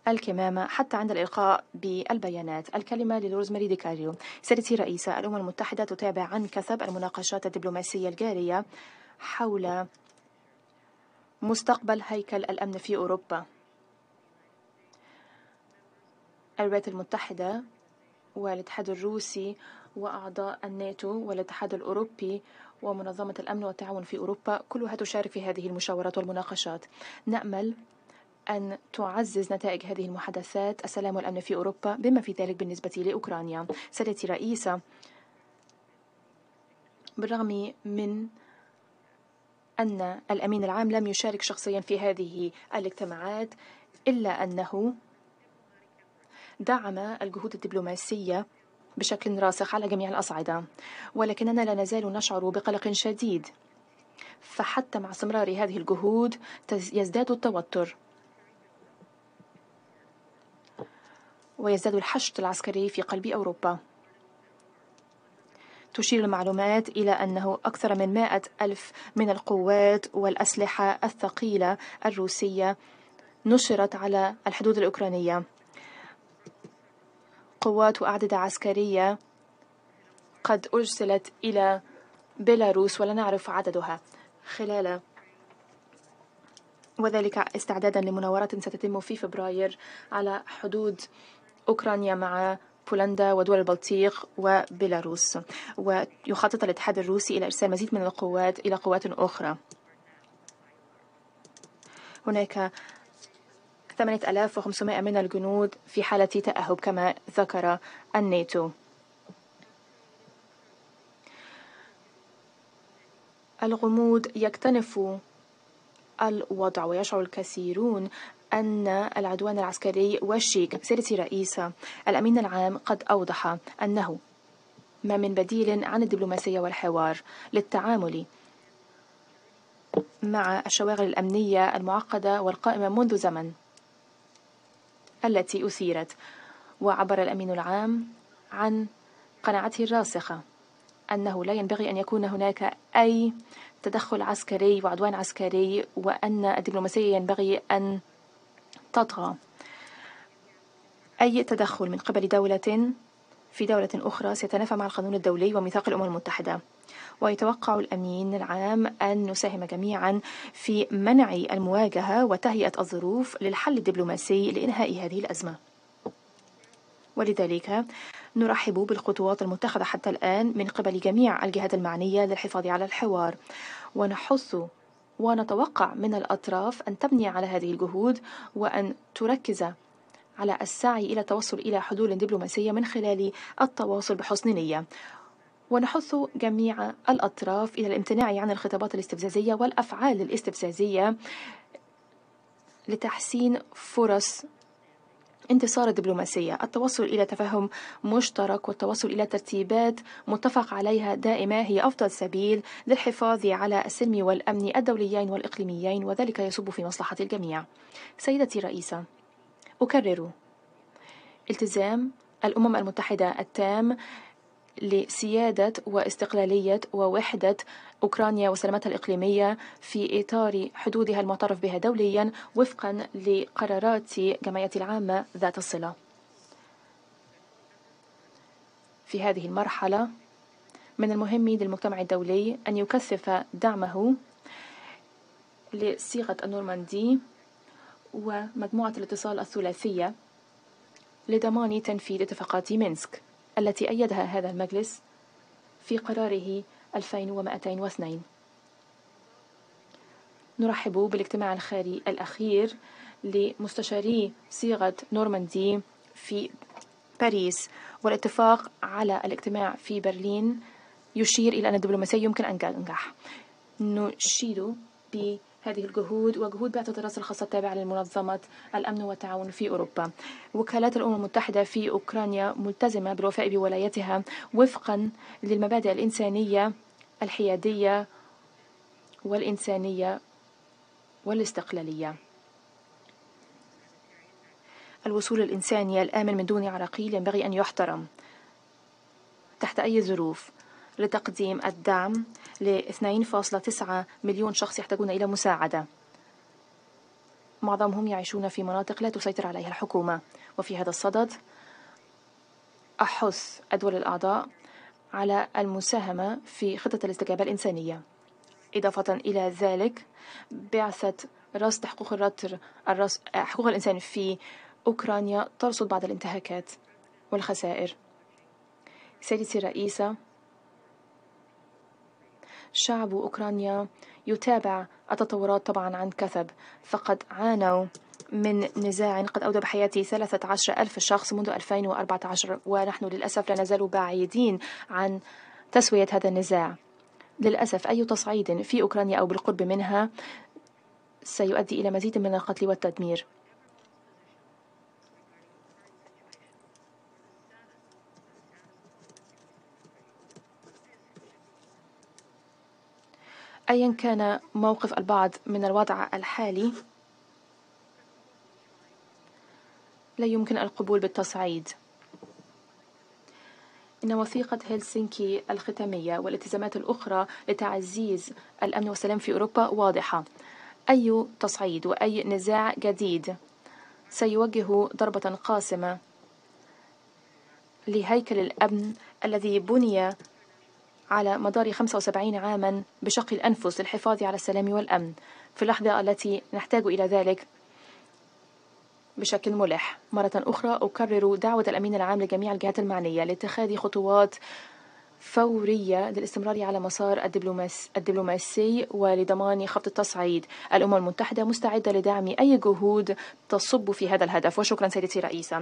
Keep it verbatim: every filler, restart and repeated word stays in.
الكمامة حتى عند الإلقاء بالبيانات. الكلمة لروزماري دي كاريو. سيدتي رئيسة، الأمم المتحدة تتابع عن كثب المناقشات الدبلوماسية الجارية حول مستقبل هيكل الأمن في أوروبا. الولايات المتحدة والاتحاد الروسي وأعضاء الناتو والاتحاد الأوروبي ومنظمة الأمن والتعاون في أوروبا كلها تشارك في هذه المشاورات والمناقشات. نأمل أن تعزز نتائج هذه المحادثات السلام والأمن في أوروبا، بما في ذلك بالنسبة لأوكرانيا. سيدتي رئيسة، بالرغم من أن الأمين العام لم يشارك شخصيا في هذه الاجتماعات، إلا أنه دعم الجهود الدبلوماسية بشكل راسخ على جميع الأصعدة، ولكننا لا نزال نشعر بقلق شديد، فحتى مع استمرار هذه الجهود يزداد التوتر ويزداد الحشد العسكري في قلب أوروبا. تشير المعلومات إلى أنه أكثر من مائة ألف من القوات والأسلحة الثقيلة الروسية نشرت على الحدود الأوكرانية، قوات وأعددة عسكرية قد أرسلت إلى بيلاروس ولا نعرف عددها خلال وذلك استعدادا لمناورات ستتم في فبراير على حدود أوكرانيا مع بولندا ودول البلطيق وبيلاروس. ويخطط الاتحاد الروسي إلى إرسال مزيد من القوات إلى قوات أخرى. هناك ثمانية آلاف وخمسمائة من الجنود في حالة تأهب كما ذكر الناتو. الغموض يكتنف الوضع ويشعر الكثيرون أن العدوان العسكري وشيك. سيدتي رئيسة، الأمين العام قد أوضح أنه ما من بديل عن الدبلوماسية والحوار للتعامل مع الشواغل الأمنية المعقدة والقائمة منذ زمن التي أثيرت. وعبر الأمين العام عن قناعته الراسخة أنه لا ينبغي أن يكون هناك أي تدخل عسكري وعدوان عسكري، وأن الدبلوماسية ينبغي أن تطغى. أي تدخل من قبل دولة في دولة أخرى سيتنافى مع القانون الدولي وميثاق الأمم المتحدة. ويتوقع الأمين العام أن نساهم جميعا في منع المواجهة وتهيئة الظروف للحل الدبلوماسي لإنهاء هذه الأزمة. ولذلك نرحب بالخطوات المتخذة حتى الآن من قبل جميع الجهات المعنية للحفاظ على الحوار، ونحث ونتوقع من الأطراف أن تبني على هذه الجهود وأن تركز على السعي إلى التوصل إلى حلول دبلوماسية من خلال التواصل بحسن نية. ونحث جميع الأطراف إلى الامتناع عن الخطابات الاستفزازية والأفعال الاستفزازية لتحسين فرص انتصار الدبلوماسية. التوصل إلى تفاهم مشترك والتوصل إلى ترتيبات متفق عليها دائمة هي أفضل سبيل للحفاظ على السلم والأمن الدوليين والإقليميين، وذلك يصب في مصلحة الجميع. سيدتي رئيسة، أكرر التزام الأمم المتحدة التام لسيادة واستقلالية ووحدة أوكرانيا وسلامتها الإقليمية في إطار حدودها المعترف بها دوليا وفقا لقرارات جمعية العامة ذات الصلة. في هذه المرحلة من المهم للمجتمع الدولي أن يكثف دعمه لصيغة النورماندي ومجموعة الاتصال الثلاثية لضمان تنفيذ اتفاقات مينسك التي أيدها هذا المجلس في قراره ألفين ومئتين واثنين. نرحب بالاجتماع الخيري الأخير لمستشاري صيغة نورماندي في باريس، والاتفاق على الاجتماع في برلين يشير إلى أن الدبلوماسية يمكن أن تنجح. نشيد بهذه الجهود وجهود بعثة الرأس الخاصة التابعة لمنظمة الأمن والتعاون في أوروبا. وكالات الأمم المتحدة في أوكرانيا ملتزمة بالوفاء بولايتها وفقا للمبادئ الإنسانية الحيادية والإنسانية والاستقلالية. الوصول الإنساني الآمن من دون عراقيل ينبغي أن يحترم تحت أي ظروف لتقديم الدعم ل اثنين فاصلة تسعة مليون شخص يحتاجون إلى مساعدة. معظمهم يعيشون في مناطق لا تسيطر عليها الحكومة. وفي هذا الصدد أحث الدول الأعضاء على المساهمة في خطة الاستجابة الإنسانية. إضافة إلى ذلك، بعثة رصد حقوق الرطر الرص... حقوق الإنسان في أوكرانيا ترصد بعض الانتهاكات والخسائر. سيدتي الرئيسة، شعب أوكرانيا يتابع التطورات طبعا عن كثب، فقد عانوا من نزاع قد أودى بحياة ثلاثة عشر ألف شخص منذ ألفين وأربعة عشر، ونحن للأسف لا نزال بعيدين عن تسوية هذا النزاع. للأسف أي تصعيد في أوكرانيا أو بالقرب منها سيؤدي إلى مزيد من القتل والتدمير. أيا كان موقف البعض من الوضع الحالي، لا يمكن القبول بالتصعيد. إن وثيقة هلسنكي الختامية والالتزامات الأخرى لتعزيز الأمن والسلام في أوروبا واضحة. أي تصعيد وأي نزاع جديد سيوجه ضربة قاسمة لهيكل الأمن الذي بني على مدار خمسة وسبعين عاما بشق الأنفس للحفاظ على السلام والأمن في اللحظة التي نحتاج إلى ذلك بشكل ملح. مرة أخرى أكرر دعوة الأمين العام لجميع الجهات المعنية لاتخاذ خطوات فورية للاستمرار على مسار الدبلوماس الدبلوماسي ولضمان خفض التصعيد. الأمم المتحدة مستعدة لدعم أي جهود تصب في هذا الهدف. وشكرا سيدتي الرئيسة.